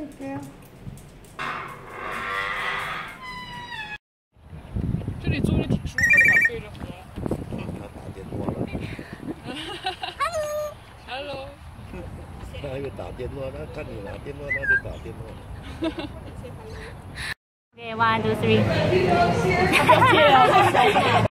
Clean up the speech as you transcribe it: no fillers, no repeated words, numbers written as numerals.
这里坐着挺舒服的吧，对着河。 他打电话了。 Hello。 他还有打电话，他看你拿电话，他就打电话。 Okay, 1, 2, 3。